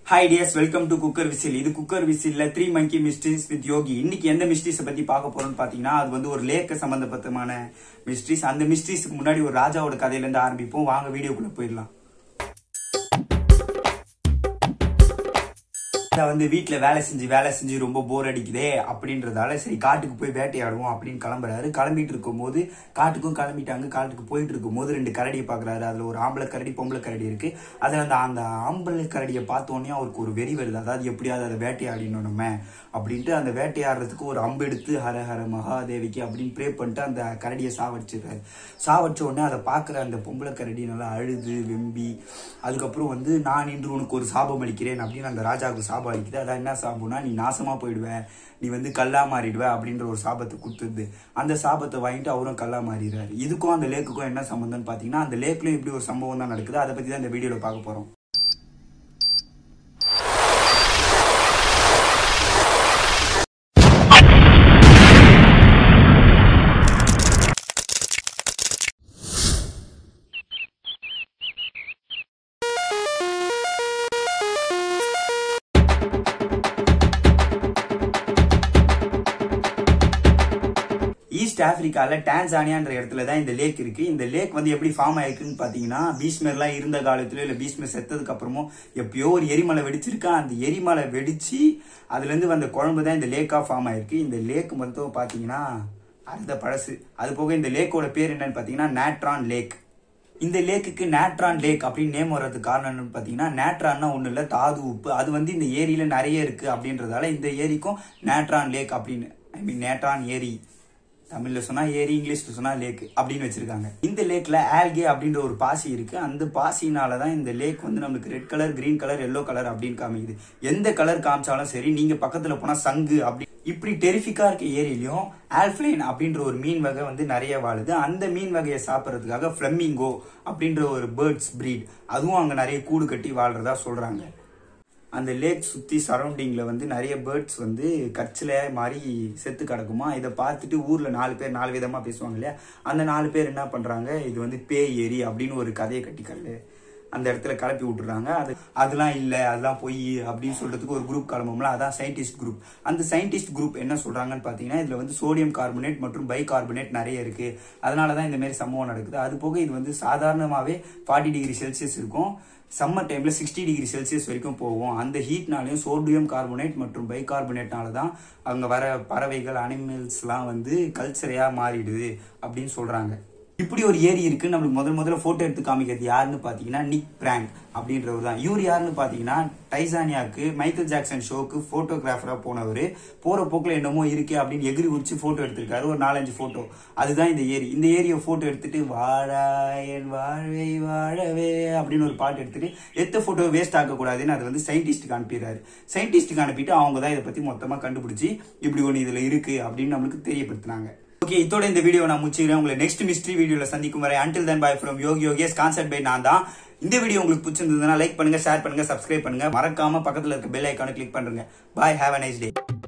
Hi dears, welcome to Cooker Whistle. இது Cooker Whistle 3 Monkey Mysteries with Yogi. இன்னைக்கு எந்த mysteries பத்தி பார்க்க போறோம்னு பாத்தீங்கன்னா அது வந்து ஒரு லேக் சம்பந்தப்பட்டமான மிஸ்ட்ரீஸ். அந்த மிஸ்ட்ரீஸ்க்கு முன்னாடி ஒரு ராஜாவோட கதையில இருந்து ஆரம்பிப்போம். வாங்க வீடியோக்குள்ள போயிடலாம். வந்து வீட்டுல வேலை செஞ்சு ரொம்ப போர் அடிக்குதே அப்படின்றதால சரி காட்டுக்கு போய் வேட்டையாடுவோம் அப்படின்னு கிளம்புறாரு. கிளம்பிட்டு இருக்கும் போது காட்டுக்கும் கிளம்பிட்டாங்க. காட்டுக்கு போயிட்டு இருக்கும் போது 2 கரடியை பாக்குறாரு. அதுல ஒரு ஆம்பளை கரடி பொம்பளை கரடி இருக்கு. அதுல அந்த ஆம்பளை கரடியை பார்த்தோன்னே அவருக்கு ஒரு வெறி வருது. அதாவது எப்படியாவது அதை வேட்டையாடினோம் நம்ம அப்படின்ட்டு அந்த வேட்டையாடுறதுக்கு ஒரு அம்பு எடுத்து ஹர ஹர மகாதேவிக்கு அப்படின்னு ப்ரே பண்ணிட்டு அந்த கரடியை சாவடிச்சிடுறாரு. சாவடிச்ச உடனே அதை பாக்குற அந்த பொம்பளை கரடி நல்லா அழுது வெம்பி அதுக்கப்புறம் வந்து நான் இன்று உனக்கு ஒரு சாபம் அளிக்கிறேன் அப்படின்னு அந்த ராஜாவுக்கு சாபம் அளிக்குது. அதான் என்ன சாபம்னா நீ நாசமா போயிடுவ, நீ வந்து கல்லா மாறிடுவ அப்படின்ற ஒரு சாபத்தை கொடுத்துருது. அந்த சாபத்தை வாங்கிட்டு அவரும் கல்லா மாறிடுறாரு. இதுக்கும் அந்த லேக்குக்கும் என்ன சம்பந்தம்னு பாத்தீங்கன்னா அந்த லேக்லயும் இப்படி ஒரு சம்பவம் தான் நடக்குது. அதை பத்தி தான் இந்த வீடியோல பார்க்க போறோம். ஈஸ்ட் ஆப்பிரிக்கால டான்சானியான்ற இடத்துல தான் இந்த லேக் இருக்கு. இந்த லேக் வந்து எப்படி ஃபார்ம் ஆயிருக்குன்னு பாத்தீங்கன்னா பீஷ்மர்லாம் இருந்த காலத்துல இல்ல பீஷ்மர் செத்ததுக்கு அப்புறமும் எப்பயோ ஒரு எரிமலை வெடிச்சிருக்கா. அந்த எரிமலை வெடிச்சு அதுல இருந்து வந்த குழம்பு தான் இந்த லேக்கா ஃபார்ம் ஆயிருக்கு. இந்த லேக் மட்டும் பாத்தீங்கன்னா அந்த பழசு. அது போக இந்த லேக்கோட பேர் என்னன்னு பாத்தீங்கன்னா நேட்ரான் லேக். இந்த லேக்குக்கு நேட்ரான் லேக் அப்படின்னு நேம் வர்றதுக்கு காரணம் என்னன்னு பாத்தீங்கன்னா நேட்ரான்னா ஒண்ணு இல்ல தாது உப்பு. அது வந்து இந்த ஏரியில நிறைய இருக்கு அப்படின்றதால இந்த ஏரிக்கும் நேட்ரான் லேக் அப்படின்னு ஐ மீன் நேட்ரான் ஏரி தமிழ்ல சொன்னா ஏரி, இங்கிலீஷ்ல சொன்னா லேக் அப்படின்னு வச்சிருக்காங்க. இந்த லேக்ல ஆல்கே அப்படின்ற ஒரு பாசி இருக்கு. அந்த பாசினாலதான் இந்த லேக் வந்து நமக்கு red colour, green colour, yellow colour அப்படின்னு காமிக்குது. எந்த கலர் காமிச்சாலும் சரி நீங்க பக்கத்துல போனா சங்கு அப்படி இப்படி டெரிஃபிக்கா இருக்க ஏரியிலையும் ஆல்ஃபிளைன் அப்படின்ற ஒரு மீன் வகை வந்து நிறைய வாழுது. அந்த மீன் வகையை சாப்பிட்றதுக்காக ஃபிளமிங்கோ அப்படின்ற ஒரு பேர்ட்ஸ் பிரீட் அதுவும் அங்க நிறைய கூடு கட்டி வாழ்றதா சொல்றாங்க. அந்த லேக் சுத்தி சரௌண்டிங்ல வந்து நிறைய பேர்ட்ஸ் வந்து கச்சில மாதிரி செத்து கிடக்குமா. இதை பார்த்துட்டு ஊர்ல 4 பேர் 4 விதமா பேசுவாங்க இல்லையா. அந்த 4 பேர் என்ன பண்றாங்க, இது வந்து பேய் ஏரி அப்படின்னு ஒரு கதையை கட்டிக்கல்லு அந்த இடத்துல கிளப்பி விட்டுறாங்க. அதெல்லாம் இல்ல, அதெல்லாம் பொய் அப்படின்னு சொல்றதுக்கு ஒரு குரூப் கிளம்பும்ல, அதான் சயின்டிஸ்ட் குரூப். அந்த சயின்டிஸ்ட் குரூப் என்ன சொல்றாங்கன்னு பாத்தீங்கன்னா இதுல வந்து சோடியம் கார்பனேட் மற்றும் பை கார்பனேட் நிறைய இருக்கு, அதனாலதான் இந்த மாதிரி சம்பவம் நடக்குது. அது போக இது வந்து சாதாரணமாவே 40 டிகிரி செல்சியஸ் இருக்கும். சம்மர் டைம்ல 60 டிகிரி செல்சியஸ் வரைக்கும் போகும். அந்த ஹீட்னாலையும் சோடியம் கார்பனேட் மற்றும் பை கார்பனேட்னால தான் அங்க வர பறவைகள் அனிமல்ஸ் எல்லாம் வந்து கல்ச்சரையா மாறிடுது அப்படின்னு சொல்றாங்க. இப்படி ஒரு ஏரி இருக்கு. நம்மளுக்கு முதல்ல போட்டோ எடுத்து காமிக்கிறது யாருன்னு பாத்தீங்கன்னா நிக் பிராங்க் அப்படின்றவர் தான். இவர் யாருன்னு பாத்தீங்கன்னா டைசானியாக்கு மைக்கேல் ஜாக்சன் ஷோக்கு போட்டோகிராஃபரா போனவர். போற போக்குல என்னமோ இருக்கே அப்படின்னு எகிரி உரிச்சு போட்டோ எடுத்திருக்காரு, ஒரு 4-5 போட்டோ. அதுதான் இந்த ஏரி. இந்த ஏரியை போட்டோ எடுத்துட்டு வாழாயன் வாழ்வை வாழவே அப்படின்னு ஒரு பாட்டு எடுத்துட்டு போட்டோ வேஸ்ட் ஆக்க கூடாதுன்னு அது வந்து சயின்டிஸ்டுக்கு அனுப்பிடுறாரு. சயின்டிஸ்டுக்கு அனுப்பிட்டு அவங்க தான் இதை பத்தி மொத்தமா கண்டுபிடிச்சு இப்படி ஒண்ணு இதுல இருக்கு அப்படின்னு நம்மளுக்கு தெரியப்படுத்தினாங்க. ஓகே, இதோட இந்த வீடியோ நான் முடிச்சுக்கிறேன். உங்களை நெக்ஸ்ட் மிஸ்ட்ரி வீடியோல சந்திக்கும் வரை until then bye from Yogi sponsored by நான் தான். இந்த வீடியோ உங்களுக்கு பிடிச்சிருந்ததுன்னா லைக் பண்ணுங்க, ஷேர் பண்ணுங்க, சப்ஸ்கிரைப் பண்ணுங்க. மறக்காம பக்கத்துல இருக்க பெல் ஐகானை கிளிக் பண்ணுங்க. Bye, have a nice day.